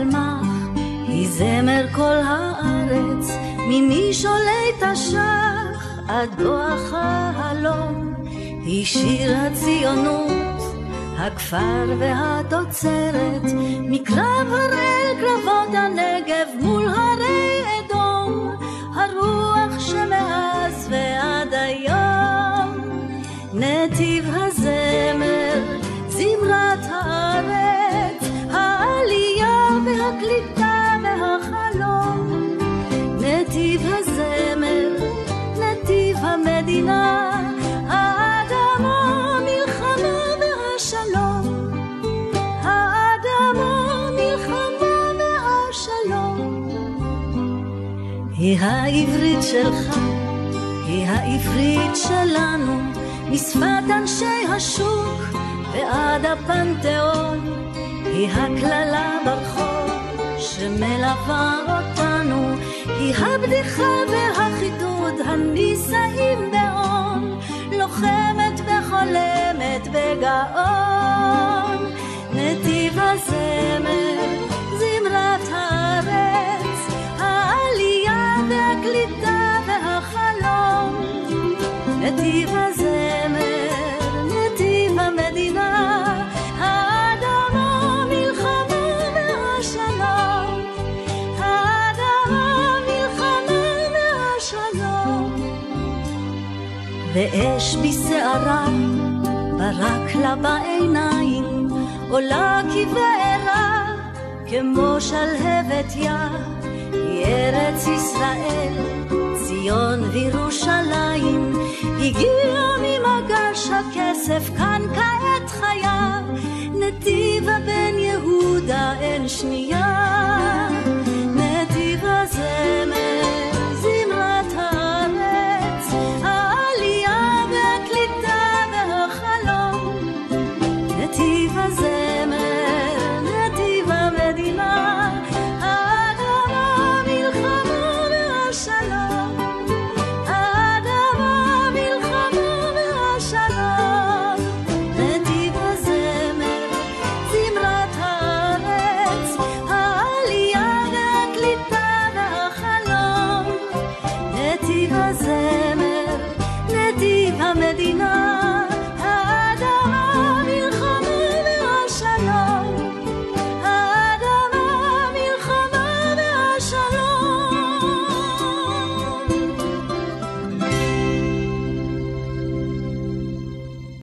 פלמח, היא זמר כל הארץ, ממשעולי תש"ח עד בואך החלום. היא שיר הציונות, הכפר והתוצרת, מקרב הרי קרבות הנגב מול הרי אדום, הרוח שמאז ועד היום. נתיב הזמר, זמרת הארץ, העלייה והקליטה והחלום. נתיב הזמר, נתיב המדינה, האדמה, מלחמה והשלום. האדמה, מלחמה והשלום. היא העברית שלך, היא העברית שלנו, משפת אנשי השוק ועד הפנתיאון. היא הכללה ברחוב שמלווה אותנו, היא הבדיחה והחידוד הנישאים בהון, לוחמת וחולמת בגאון. נתיב הזמר, זמרת הארץ, העלייה והקליטה והחלום. נתיב הזמר, נתיב המדינה, האדמה, מלחמה והשלום. האדמה, מלחמה והשלום. ואש בשערה, ברק לה בעיניים, עולה כבעירה, כמו שלהבת יד. היא ארץ ישראל, ציון וירושלים, הגיע ממגש הכסף, כאן כעת חייו. נתיב בן יהודה אין שנייה.